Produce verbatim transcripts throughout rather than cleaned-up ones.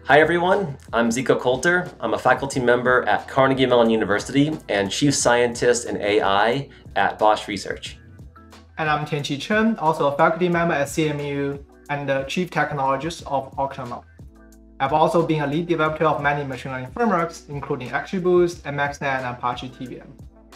Hi everyone, I'm Zico Coulter. I'm a faculty member at Carnegie Mellon University and Chief Scientist in A I at Bosch Research. And I'm Tianqi Chen, also a faculty member at C M U and the Chief Technologist of Enroll. I've also been a lead developer of many machine learning frameworks, including XGBoost, MXNet, and Apache T V M.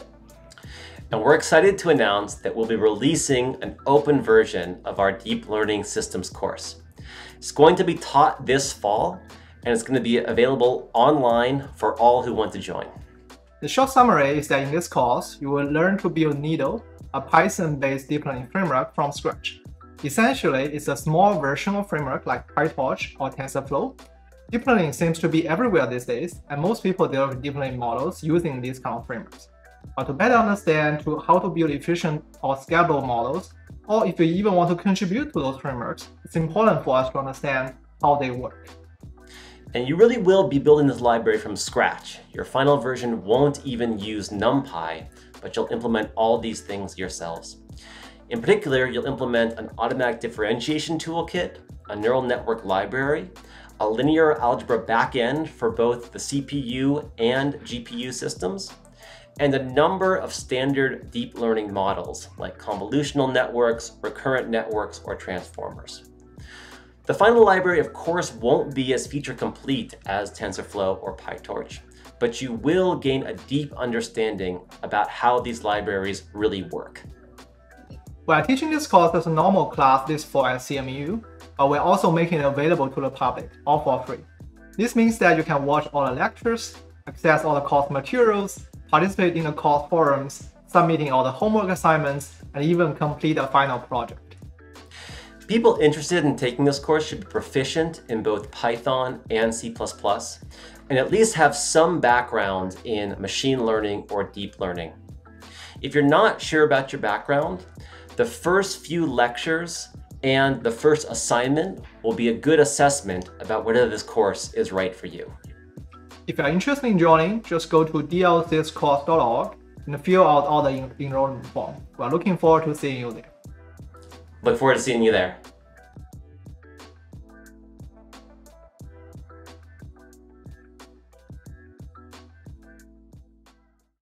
And we're excited to announce that we'll be releasing an open version of our Deep Learning Systems course. It's going to be taught this fall, and it's going to be available online for all who want to join. The short summary is that in this course, you will learn to build Needle, a Python-based deep learning framework from scratch. Essentially, it's a small version of framework like PyTorch or TensorFlow. Deep learning seems to be everywhere these days, and most people develop deep learning models using these kind of frameworks. But to better understand to how to build efficient or scalable models, or if you even want to contribute to those frameworks, it's important for us to understand how they work. And you really will be building this library from scratch. Your final version won't even use NumPy, but you'll implement all these things yourselves. In particular, you'll implement an automatic differentiation toolkit, a neural network library, a linear algebra backend for both the C P U and G P U systems, and a number of standard deep learning models like convolutional networks, recurrent networks, or transformers. The final library, of course, won't be as feature complete as TensorFlow or PyTorch, but you will gain a deep understanding about how these libraries really work. We are teaching this course as a normal class this fall at C M U, but we're also making it available to the public, all for free. This means that you can watch all the lectures, access all the course materials, participate in the course forums, submitting all the homework assignments, and even complete a final project. People interested in taking this course should be proficient in both Python and C plus plus, and at least have some background in machine learning or deep learning. If you're not sure about your background, the first few lectures and the first assignment will be a good assessment about whether this course is right for you. If you're interested in joining, just go to d l c s course dot org and fill out all the enrollment form. We're looking forward to seeing you there. Look forward to seeing you there.